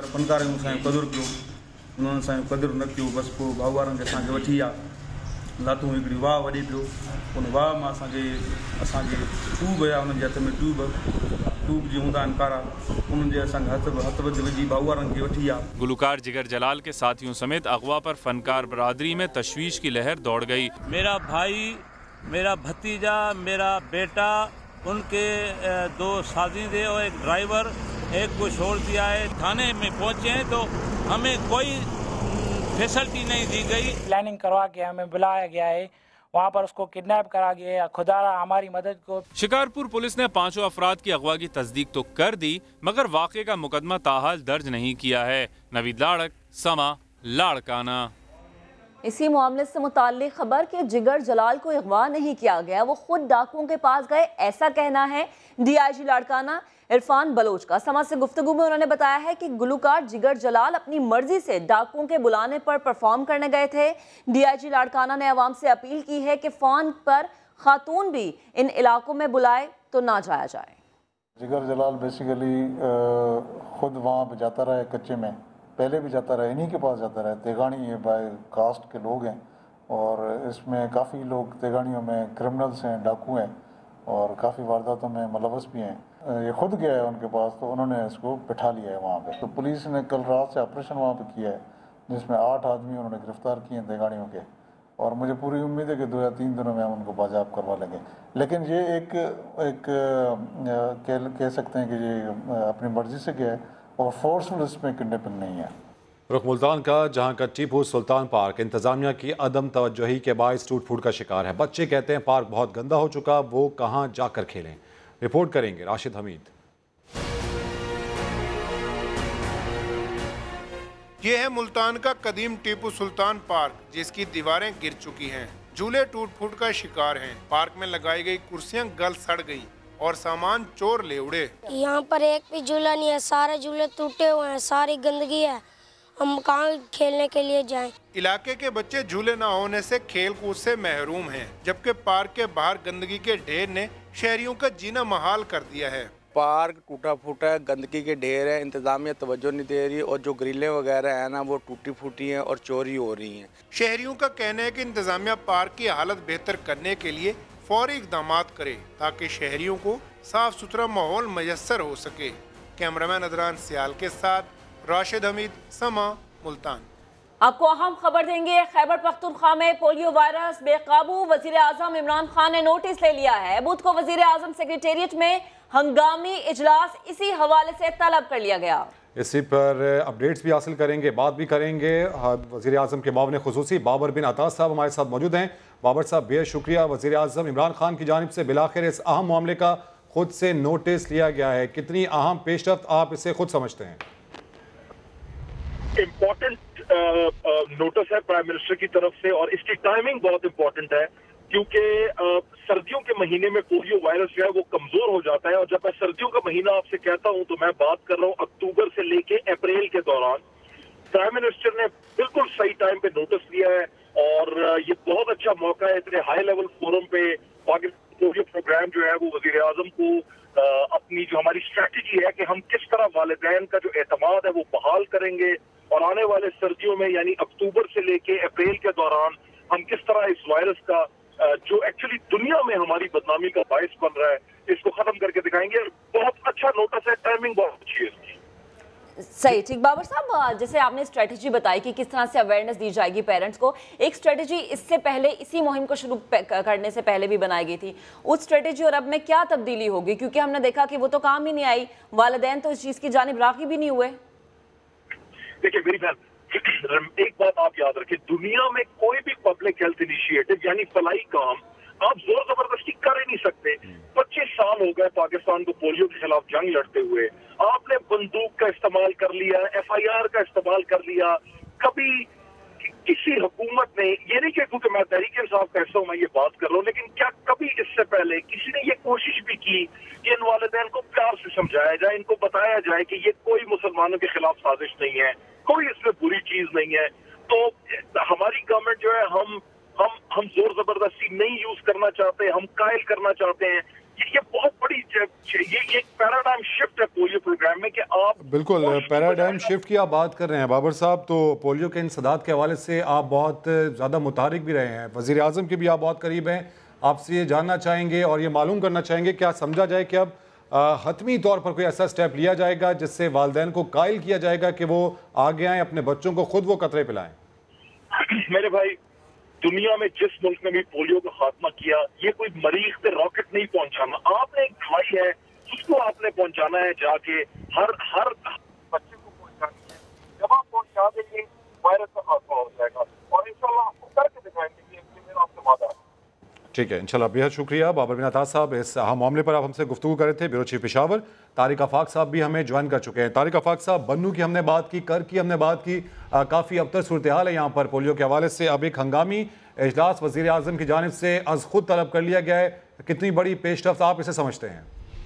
लातूं हिकिड़ी वाह वॾी पियो उन वाह मां असांजे असांजे ट्यूब हुया उन्हनि जे हथ में ट्यूब ट्यूब जी हूंदा आहिनि कारा उन्हनि जे असांखे हथ हथ वधि विझी भाऊ वारनि खे वठी विया। गुलकार जिगर जलाल के साथियों समेत अगवा पर फनकार बरादरी में तशवीश की लहर दौड़ गई। मेरा भाई, मेरा भतीजा, मेरा बेटा, उनके दो साजिंदे और एक ड्राइवर, एक को छोड़ दिया है। थाने में पहुंचे हैं तो हमें कोई फैसिलिटी नहीं दी गई। प्लानिंग करवा के हमें बुलाया गया है, वहाँ पर उसको किडनैप करा गया। खुदारा हमारी मदद को। शिकारपुर पुलिस ने पांचों अफराद की अगवा की तस्दीक तो कर दी, मगर वाक़े का मुकदमा ताहाल दर्ज नहीं किया है। नवीद लाड़क, समा, लाड़काना। इसी मामले से मुताल्लिक खबर के जिगर जलाल को अगवा नहीं किया गया, वो खुद डाकुओं के पास गए, ऐसा कहना है डीआईजी लाड़काना इरफान बलोच का। समा से गुफ्तगू में उन्होंने बताया है कि गुलकार जिगर जलाल अपनी मर्जी से डाकुओं के बुलाने पर परफॉर्म करने गए थे। डीआईजी लाड़काना ने अवाम से अपील की है कि फोन पर खातून भी इन इलाकों में बुलाए तो ना जाया जाए। जिगर जलाल बेसिकली खुद वहाँ पे जाता रहा है, कच्चे में पहले भी जाता रहा, इन्हीं के पास जाता रहा। तेगानी ये बाय कास्ट के लोग हैं और इसमें काफ़ी लोग तेगानियों में क्रिमिनल्स हैं, डाकू हैं और काफ़ी वारदातों में मुलवस भी हैं। ये खुद गया है उनके पास तो उन्होंने इसको बिठा लिया है वहाँ पे। तो पुलिस ने कल रात से ऑपरेशन वहाँ पे किया है जिसमें आठ आदमी उन्होंने गिरफ्तार किए हैं तेगानियों के, और मुझे पूरी उम्मीद है कि दो या तीन दिनों में हम उनको बाजाब करवा लेंगे। लेकिन ये एक एक कह कह सकते हैं कि ये अपनी मर्जी से गया है और फोर्सफुल इसमें किडनैपिंग नहीं है। रुख मुल्तान का, जहां का टीपू सुल्तान पार्क इंतजामिया की अदम तवज्जोही के बायस टूट फूट का शिकार है। बच्चे कहते हैं पार्क बहुत गंदा हो चुका, वो कहां जाकर खेलें। रिपोर्ट करेंगे राशिद हमीद। ये है मुल्तान का कदीम टीपू सुल्तान पार्क, जिसकी दीवारें गिर चुकी हैं, झूले टूट फूट का शिकार हैं। पार्क में लगाई गई कुर्सियां गल सड़ गई और सामान चोर ले उड़े। यहाँ पर एक भी झूला नहीं है, सारे झूले टूटे हुए हैं, सारी गंदगी है, हम कहाँ खेलने के लिए जाएं? इलाके के बच्चे झूले न होने से खेल कूद से महरूम हैं, जबकि पार्क के बाहर गंदगी के ढेर ने शहरियों का जीना महाल कर दिया है। पार्क टूटा फूटा है, गंदगी के ढेर है, इंतजामिया तवज्जो नहीं दे रही और जो ग्रिलें वगैरह है ना वो टूटी फूटी हैं और चोरी हो रही हैं। शहरियों का कहना है कि इंतजामिया पार्क की हालत बेहतर करने के लिए फौरी इकदाम करे ताकि शहरियों को साफ सुथरा माहौल मैसर हो सके। कैमरामैन अदनान सियाल के साथ राशिद हमीद, समा, मुल्तान। आपको अहम खबर देंगे, खैबर पख्तूनख्वा में पोलियो वायरस बेकाबू, वजीर आजम इमरान खान ने नोटिस ले लिया है। बुध को वजीर आजम सेक्रेटेरिएट में हंगामी इजलास इसी हवाले से तलब कर लिया गया। इसी पर अपडेट्स भी हासिल करेंगे, बात भी करेंगे। वजीर आजम के मुआविन खुसूसी बाबर बिन अताज साहब हमारे साथ मौजूद हैं। बाबर साहब, बेहद शुक्रिया। वजीर आजम इमरान खान की जानिब से बिलाखिर इस अहम मामले का खुद से नोटिस लिया गया है, कितनी अहम पेशरफ्त आप इसे खुद समझते हैं? इम्पोर्टेंट नोटिस है प्राइम मिनिस्टर की तरफ से और इसकी टाइमिंग बहुत इम्पोर्टेंट है क्योंकि सर्दियों के महीने में पोलियो वायरस जो है वो कमजोर हो जाता है। और जब मैं सर्दियों का महीना आपसे कहता हूं तो मैं बात कर रहा हूं अक्टूबर से लेके अप्रैल के दौरान। प्राइम मिनिस्टर ने बिल्कुल सही टाइम पे नोटिस लिया है और ये बहुत अच्छा मौका है इतने हाई लेवल फोरम पे पाकिस्तान पोलियो प्रोग्राम जो है वो वजीर आजम को अपनी जो हमारी स्ट्रैटेजी है कि हम किस तरह वालिदैन का जो एतमाद है वो बहाल करेंगे और आने वाले सर्दियों में यानी अक्टूबर से लेके अप्रैल के दौरान हम किस तरह इस वायरस का जो एक्चुअली दुनिया में हमारी बदनामी का बायस बन रहा है इसको खत्म करके दिखाएंगे। बहुत अच्छा नोटिस है, टाइमिंग बहुत अच्छी है इसकी। सही, ठीक। बाबर साहब, जैसे आपने स्ट्रेटजी बताई कि किस तरह से अवेयरनेस दी जाएगी पेरेंट्स को, एक स्ट्रेटजी इससे पहले इसी मुहिम को शुरू करने से पहले भी बनाई गई थी, उस स्ट्रेटजी और अब में क्या तब्दीली होगी? क्योंकि हमने देखा कि वो तो काम ही नहीं आई, वालिदैन तो इस चीज़ की जानिब राग़िब भी नहीं हुए। देखिए मेरी बहन, एक बात आप याद रखें, दुनिया में कोई भी पब्लिक हेल्थ इनिशिएटिव यानी फलाई काम आप जोर जबरदस्ती कर ही नहीं सकते। पच्चीस साल हो गए पाकिस्तान को पोलियो के खिलाफ जंग लड़ते हुए। आपने बंदूक का इस्तेमाल कर लिया, एफ आई आर का इस्तेमाल कर लिया। कभी किसी हुकूमत ने, ये नहीं कि क्योंकि मैं तहरीक इंसाफ का हिस्सा हूं मैं ये बात कर रहा हूँ, लेकिन क्या कभी इससे पहले किसी ने ये कोशिश भी की कि इन वालिदैन को प्यार से समझाया जाए, इनको बताया जाए कि ये कोई मुसलमानों के खिलाफ साजिश नहीं है, कोई इसमें बुरी चीज नहीं है। तो हमारी गवर्नमेंट जो है हम हम हम जोर जबरदस्ती नहीं यूज करना चाहते, हम कायल करना चाहते हैं। ये, ये बहुत बड़ी ये ये पैराडाइम शिफ्ट है पोलियो प्रोग्राम में कि आप बिल्कुल पैराडाइम शिफ्ट की आप बात कर रहे हैं बाबर साहब। तो पोलियो के इंसदाद के हवाले से आप बहुत ज़्यादा मुतारिक भी रहे हैं, वज़ीर आज़म के भी आप बहुत करीब हैं। आपसे ये जानना चाहेंगे और ये मालूम करना चाहेंगे क्या समझा जाए कि अब हतमी तौर पर कोई ऐसा स्टेप लिया जाएगा जिससे वालिदैन को कायल किया जाएगा कि वो आगे आएँ, अपने बच्चों को खुद वो कतरे पिलाएं? मेरे भाई, दुनिया में जिस मुल्क ने भी पोलियो का खात्मा किया, ये कोई मरीज पे रॉकेट नहीं पहुंचाना। आपने एक दवाई है उसको आपने पहुंचाना है, जाके हर हर बच्चे को पहुंचानी है। जब आप पहुंचा देंगे वायरस का खात्मा हो जाएगा और इंशाल्लाह आपको करके दिखाएंगे। ये मेरा आपसे वादा है। ठीक है, इंशाल्लाह। बेहद शुक्रिया बाबर बिन अता साहब, इस अहम मामले पर आप हमसे गुफ्तगू कर रहे थे। ब्यूरो चीफ पेशावर तारिक आफाक साहब भी हमें ज्वाइन कर चुके हैं। तारिक आफाक साहब, बन्नू की हमने बात की, कर की हमने बात की, काफ़ी अबतर सूरत हाल है यहाँ पर पोलियो के हवाले से। अब एक हंगामी इजलास वज़ीर आज़म की जानिब से अज खुद तलब कर लिया गया है, कितनी बड़ी पेशरफ्त आप इसे समझते हैं?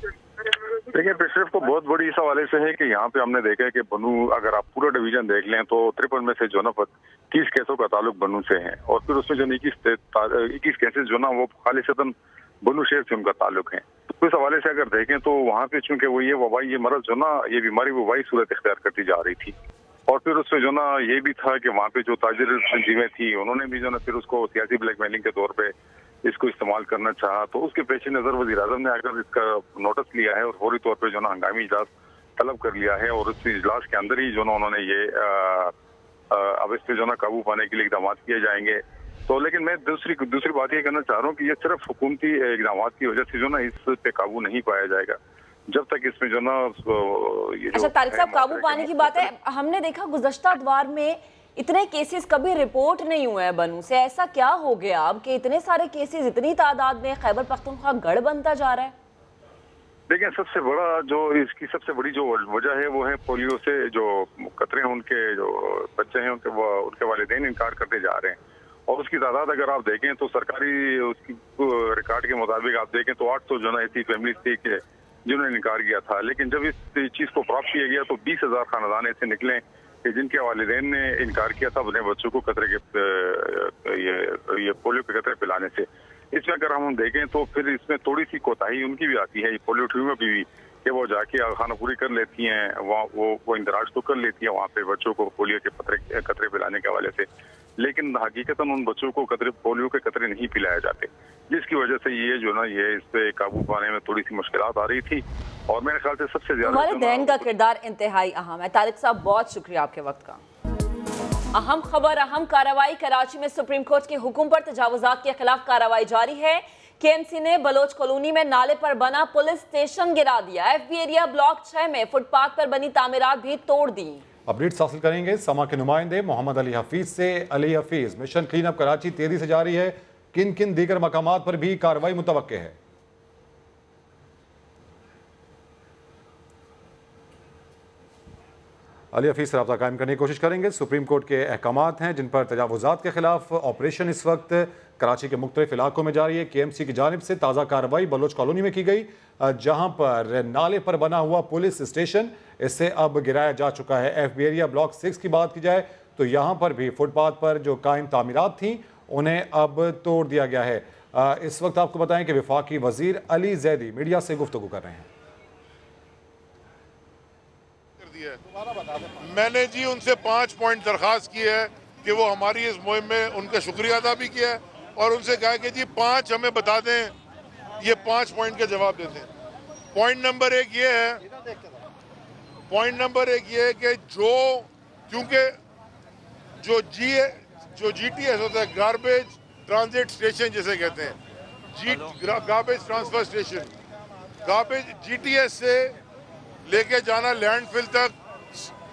देखिए, पेशरफ को बहुत बड़ी इस हवाले से है कि यहाँ पे हमने देखा है कि बन्नू, अगर आप पूरा डिवीजन देख लें तो तिरपन में से जो ना तीस केसों का ताल्लुक बन्नू से है, और फिर उसमें जो इक्कीस इक्कीस केसेस जो ना वो खालिसतन बन्नू शहर से उनका ताल्लुक है। तो इस हवाले से अगर देखें तो वहाँ पे चूंकि वो ये वबाई ये मरज जो ना ये बीमारी वबाई सूरत इख्तियार करती जा रही थी, और फिर उसमें जो ना ये भी था कि वहाँ पे जो ताजिर तंजीमें थी उन्होंने भी जो ना फिर उसको सियासी ब्लैकमेलिंग के तौर पे इसको इस्तेमाल करना चाहा। तो उसके पेश नज़र वज़ीर आज़म ने अगर इसका नोटिस लिया है और फौरी तौर पे जो ना हंगामी इजलास तलब कर लिया है, और उस इजलास के अंदर ही जो ना उन्होंने ये आ, आ, अब इस पे जो ना काबू पाने के लिए इकदाम किए जाएंगे। तो लेकिन मैं दूसरी दूसरी बात ये कहना चाह रहा हूँ कि ये सिर्फ हुकूमती इकदाम की वजह से जो ना इस पे काबू नहीं पाया जाएगा जब तक इसमें जो ना ये अच्छा तारिक साहब, काबू पाने की बात है, हमने देखा गुज़श्ता अदवार में इतने केसेस कभी रिपोर्ट नहीं हुए हैं बन्नू से। ऐसा क्या हो गया अब कि इतने सारे केसेस इतनी तादाद में खैबर पख्तूनख्वा गढ़ बनता जा रहा है? देखिए, सबसे बड़ा जो इसकी सबसे बड़ी जो वजह है वो है पोलियो से जो कतरे हैं, उनके जो बच्चे हैं उनके उनके वालिदैन इनकार करते जा रहे हैं। और उसकी तादाद अगर आप देखें तो सरकारी उसकी रिकॉर्ड के मुताबिक आप देखें तो आठ सौ जो ना ऐसी फैमिली थी कि जिन्होंने इनकार किया था। लेकिन जब इस चीज को प्राप्त किया गया तो बीस हजार खानदान ऐसे निकले कि जिनके वालिदैन ने इनकार किया था अपने बच्चों को कतरे के ये ये पोलियो के कतरे पिलाने से। इसमें अगर हम देखें तो फिर इसमें थोड़ी सी कोताही उनकी भी आती है, ये पोलियो ट्यूब की भी, कि वो जाके खाना पूरी कर लेती हैं, वहाँ वो वो इंदराज तो कर लेती हैं वहाँ पे बच्चों को पोलियो के कतरे कतरे पिलाने के हवाले से, लेकिन हकीकतन उन बच्चों को कतरे पोलियो के कतरे नहीं पिलाए जाते, जिसकी वजह से ये जो ना ये इस पे काबू पाने में थोड़ी सी मुश्किलात आ रही थी। और मेरे ख्याल से सबसे ज्यादा वालिदैन का किरदार इंतहाई अहम है। तारिक साहब, बहुत शुक्रिया आपके वक्त का। अहम खबर, अहम कार्रवाई। कराची में सुप्रीम कोर्ट के हुक्म पर तजावुजात के खिलाफ कार्रवाई जारी है। केएमसी ने बलोच कॉलोनी में नाले पर बना पुलिस स्टेशन गिरा दिया। एफबी एरिया ब्लॉक छह में फुटपाथ पर बनी तामीरात भी तोड़ दी। अपडेट्स हासिल करेंगे समा के नुमाइंदे मोहम्मद अली हफीज से। Ali Hafeez, mission clean up Karachi तेजी से जारी है, किन किन दीगर मकामात पर भी कार्रवाई मुतवक्के है? अली हफीज से रब्ता कायम करने की कोशिश करेंगे। सुप्रीम कोर्ट के अहकामात हैं जिन पर तजावुजात के खिलाफ ऑपरेशन इस वक्त कराची के मुख्तलिफ इलाकों में जारी है। के एम सी की जानिब से ताज़ा कार्रवाई बलोच कॉलोनी में की गई, जहां पर नाले पर बना हुआ पुलिस स्टेशन इससे अब गिराया जा चुका है। F B area block six की बात की जाए तो यहाँ पर भी फुटपाथ पर जो कायम तामीरात थी उन्हें अब तोड़ दिया गया है। इस वक्त आपको बताएं कि वफाकी वजीर अली जैदी मीडिया से गुफ्तगू कर रहे हैं। मैंने जी उनसे पाँच पॉइंट दरख्वास्त की है कि वो हमारी इस मुहिम में उनका शुक्रिया अदा भी किया है, और उनसे कहा कि जी पाँच हमें बता दें, ये पाँच पॉइंट का जवाब दे दें। पॉइंट नंबर एक ये है पॉइंट नंबर एक ये है कि जो क्योंकि जो जी जो जी टी एस होता है, गार्बेज ट्रांजिट स्टेशन जिसे कहते हैं, जी garbage transfer station, garbage G T S से लेके जाना लैंडफिल तक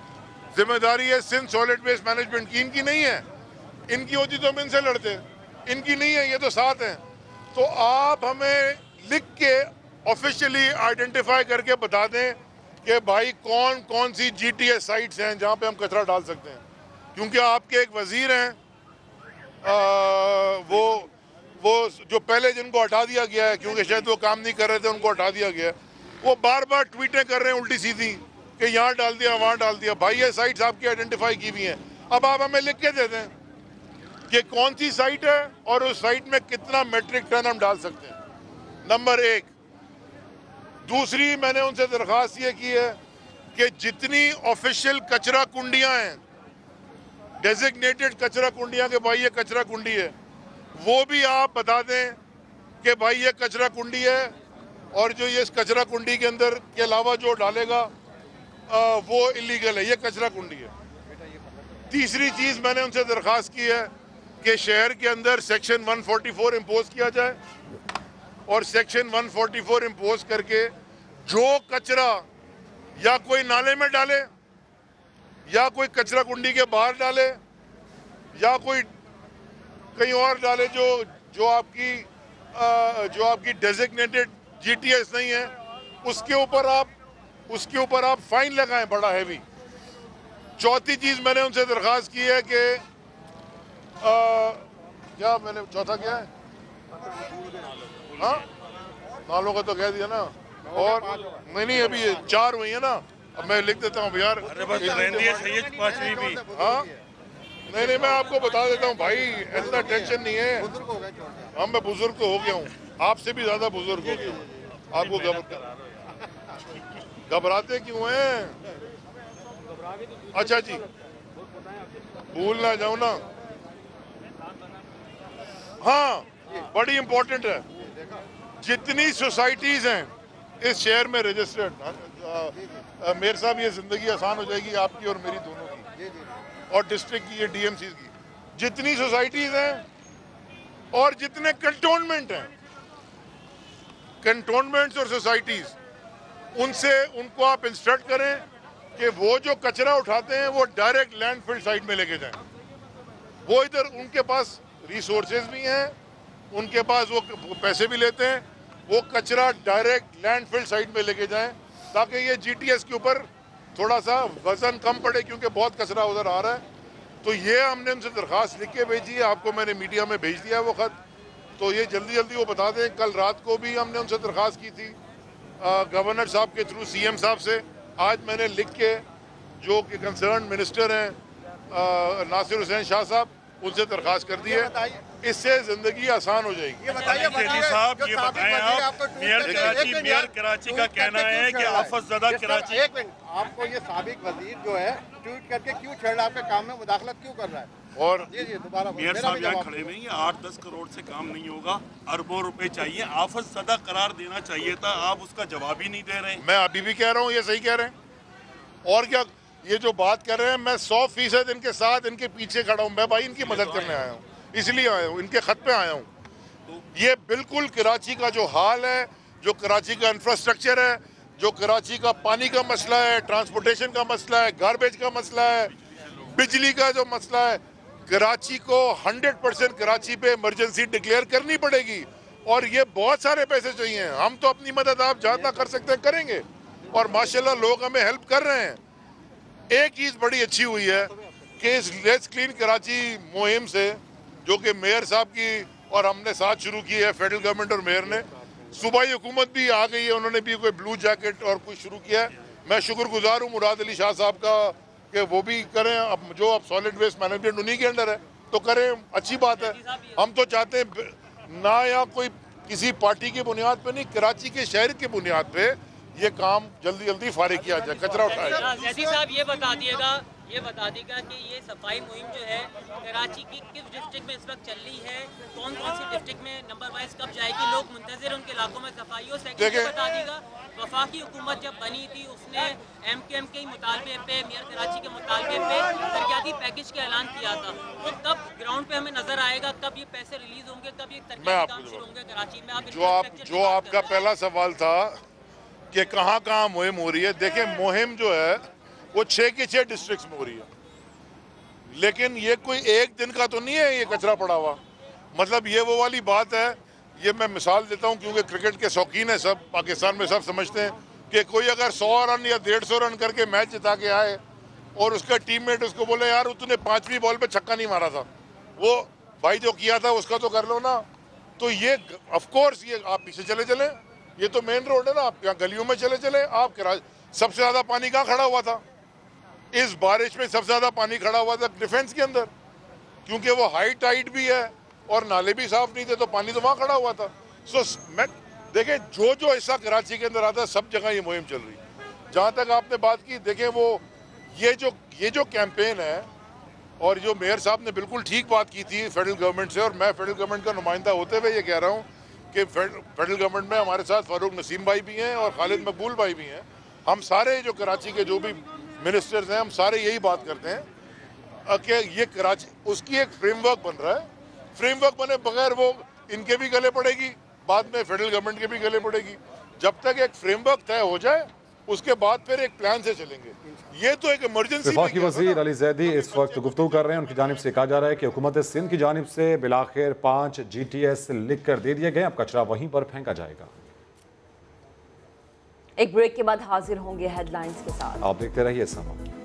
जिम्मेदारी है सिंध सॉलिड वेस्ट मैनेजमेंट की, इनकी नहीं है। इनकी होती तो हम इनसे लड़ते, इनकी नहीं है, ये तो साथ हैं। तो आप हमें लिख के ऑफिशियली आइडेंटिफाई करके बता दें कि भाई कौन कौन सी जीटीएस साइट्स हैं जहां पे हम कचरा डाल सकते हैं, क्योंकि आपके एक वजीर हैं आ, वो वो जो पहले जिनको हटा दिया गया है क्योंकि शायद वो काम नहीं कर रहे थे, उनको हटा दिया गया है, वो बार बार ट्वीटें कर रहे हैं उल्टी सीधी कि यहाँ डाल दिया वहाँ डाल दिया। भाई ये साइट्स आपकी आइडेंटिफाई की हुई हैं, अब आप हमें लिख के दे दें कि कौन सी साइट है और उस साइट में कितना मेट्रिक टन हम डाल सकते हैं, नंबर एक। दूसरी, मैंने उनसे दरख्वास्त ये की है कि जितनी ऑफिशियल कचरा कुंडियां हैं, डेजिग्नेटेड कचरा कुंडियां के भाई ये कचरा कुंडी है, वो भी आप बता दें कि भाई ये कचरा कुंडी है और जो ये इस कचरा कुंडी के अंदर के अलावा जो डालेगा आ, वो इलीगल है, ये कचरा कुंडी है। तीसरी चीज़ मैंने उनसे दरख्वास्त की है कि शहर के अंदर सेक्शन एक सौ चौवालीस इम्पोज किया जाए और सेक्शन एक सौ चौवालीस इम्पोज करके जो कचरा या कोई नाले में डाले या कोई कचरा कुंडी के बाहर डाले या कोई कहीं और डाले जो जो आपकी आ, जो आपकी डेजिग्नेटेड जीटीएस नहीं है, उसके ऊपर आप उसके ऊपर आप फाइन लगाएं बड़ा हैवी। चौथी चीज मैंने उनसे दरख्वास्त की है कि क्या मैंने चौथा क्या है, हाँ नालों का तो कह दिया ना, और नहीं नहीं अभी चार हुई है ना, अब मैं लिख देता हूँ यार। हाँ नहीं नहीं मैं आपको बता देता हूँ भाई, ऐसा टेंशन नहीं है, हम मैं बुजुर्ग तो हो गया हूँ, आपसे भी ज्यादा बुजुर्ग हो गया हूँ, आपको घबरा घबराते क्यों हैं? अच्छा जी, भूल ना जाओ ना। हाँ बड़ी इंपॉर्टेंट है, जितनी सोसाइटीज हैं इस शहर में रजिस्टर्ड, मेरे साहब ये जिंदगी आसान हो जाएगी आपकी और मेरी दोनों की और डिस्ट्रिक्ट की, ये डीएमसी की, जितनी सोसाइटीज हैं और जितने कंटोनमेंट हैं, कंटोनमेंट्स और सोसाइटीज, उनसे उनको आप इंस्ट्रक्ट करें कि वो जो कचरा उठाते हैं वो डायरेक्ट लैंडफिल साइट में लेके जाएं। वो इधर उनके पास रिसोर्सेज भी हैं, उनके पास वो पैसे भी लेते हैं, वो कचरा डायरेक्ट लैंडफिल साइट में लेके जाएं ताकि ये जीटीएस के ऊपर थोड़ा सा वजन कम पड़े, क्योंकि बहुत कचरा उधर आ रहा है। तो ये हमने उनसे दरख्वास्त लिख के भेजी है, आपको मैंने मीडिया में भेज दिया है वो खत, तो ये जल्दी जल्दी वो बता दें। कल रात को भी हमने उनसे दरख्वास्त की थी गवर्नर साहब के थ्रू सीएम साहब से, आज मैंने लिख के जो कि कंसर्न मिनिस्टर हैं नासिर हुसैन शाह साहब, उनसे दरख्वास्त कर दी है, इससे जिंदगी आसान हो जाएगी। ये बताइए साहब, ये बताएं आप, मेयर कराची मेयर कराची का कहना है कि आफत ज़दा कराची। एक मिनट, आपको ये साबिक वजीर जो है ट्वीट करके क्यों छेड़ रहा है, आपके काम में मुदाखलत क्यों कर रहा है? और दोबारा मेयर साहब यहाँ खड़े नहीं है, आठ दस करोड़ से काम नहीं होगा, अरबों रुपए चाहिए, आफत ज़दा करार देना चाहिए था, आप उसका जवाब ही नहीं दे रहे हैं। मैं अभी भी कह रहा हूँ, ये सही कह रहे हैं। और क्या ये जो बात कर रहे हैं, मैं सौ फीसद इनके साथ इनके पीछे खड़ा हूँ, मैं भाई इनकी मदद करने आया हूँ, इसलिए आया हूँ, इनके खत पे आया हूँ। ये बिल्कुल कराची का जो हाल है, जो कराची का इंफ्रास्ट्रक्चर है, जो कराची का पानी का मसला है, ट्रांसपोर्टेशन का मसला है, गार्बेज का मसला है, बिजली का जो मसला है, कराची को हंड्रेड परसेंट कराची पे इमरजेंसी डिक्लेयर करनी पड़ेगी। और ये बहुत सारे पैसे चाहिए, हम तो अपनी मदद आप जहाँ तक कर सकते हैं करेंगे, और माशाल्लाह लोग हमें हेल्प कर रहे हैं। एक चीज़ बड़ी अच्छी हुई है कि इस लेट्स क्लीन कराची मुहिम से, जो कि मेयर साहब की और हमने साथ शुरू की है, फेडरल गवर्नमेंट और मेयर ने, सूबाई हुकूमत भी आ गई है, उन्होंने भी कोई ब्लू जैकेट और कुछ शुरू किया है। मैं शुक्रगुजार हूँ मुराद अली शाह साहब का कि वो भी करें, अब जो अब सॉलिड वेस्ट मैनेजमेंट उन्हीं के अंडर है तो करें, अच्छी बात है। हम तो चाहते हैं ना या कोई किसी पार्टी की बुनियाद पे नहीं, कराची के शहर की बुनियाद पे ये काम जल्दी जल्दी फारिग किया जाए, कचरा उठाया। जैदी साहब ये बता दिएगा ये बता देगा कि ये सफाई मुहिम जो है कराची की किस डिस्ट्रिक्ट में इस वक्त चल रही है, कौन कौन सी डिस्ट्रिक्ट में नंबर वाइज कब जाएगी, लोग मुंतजर उनके इलाकों में सफाई हो। सेकंड ये बता देगा, वफाकी हुकूमत जब बनी थी उसने एम के एम के मुतालबे पे, मेयर कराची के मुतालबे पे तरक्याती पैकेज का ऐलान किया था, वो कब ग्राउंड पे हमें नजर आएगा, कब ये पैसे रिलीज होंगे, कब ये तरक्याती काम शुरू होंगे कराची में? आप जो आप जो आपका पहला सवाल था कि कहाँ कहाँ मुहिम हो रही है, देखिए मुहिम जो है वो छः की छः डिस्ट्रिक्ट में हो रही है। लेकिन ये कोई एक दिन का तो नहीं है ये कचरा पड़ा हुआ। मतलब ये वो वाली बात है, ये मैं मिसाल देता हूँ क्योंकि क्रिकेट के शौकीन है सब, पाकिस्तान में सब समझते हैं कि कोई अगर सौ रन या डेढ़ सौ रन करके मैच जिता के आए और उसका टीममेट उसको बोले यार तूने पांचवी बॉल पे छक्का नहीं मारा था, वो भाई जो किया था उसका तो कर लो ना। तो ये ऑफ कोर्स ये आप पीछे चले चले, ये तो मेन रोड है ना, आप यहाँ गलियों में चले चले। आप सबसे ज्यादा पानी कहाँ खड़ा हुआ था? इस बारिश में सबसे ज्यादा पानी खड़ा हुआ था डिफेंस के अंदर, क्योंकि वो हाई टाइड भी है और नाले भी साफ नहीं थे, तो पानी तो वहां खड़ा हुआ था। सो मैं देखें जो जो हिस्सा कराची के अंदर आता है सब जगह ये मुहिम चल रही है। जहां तक आपने बात की, देखें वो ये जो ये जो कैंपेन है, और जो मेयर साहब ने बिल्कुल ठीक बात की थी फेडरल गवर्नमेंट से, और मैं फेडरल गवर्नमेंट का नुमाइंदा होते हुए ये कह रहा हूँ कि फेडरल गवर्नमेंट में हमारे साथ फारूक नसीम भाई भी हैं और खालिद मकबूल भाई भी हैं। हम सारे जो कराची के जो भी मिनिस्टर्स हैं, हम सारे यही बात करते हैं कि ये कराची उसकी एक फ्रेमवर्क बन रहा है। फ्रेमवर्क बने बगैर वो इनके भी गले पड़ेगी, बाद में फेडरल गवर्नमेंट के भी गले पड़ेगी। जब तक एक फ्रेमवर्क तय हो जाए उसके बाद फिर एक प्लान से चलेंगे। ये तो एक इमरजेंसी। वफाकी वज़ीर अली ज़ैदी इस वक्त गुफ्तगू कर रहे हैं। उनकी जानिब से कहा जा रहा है कि हुकूमत सिंध की जानिब से बिलाखिर पाँच जी टी एस लिख कर दे दिए गए, अब कचरा वहीं पर फेंका जाएगा। एक ब्रेक के बाद हाजिर होंगे हेडलाइंस के साथ, आप देखते रहिए समा।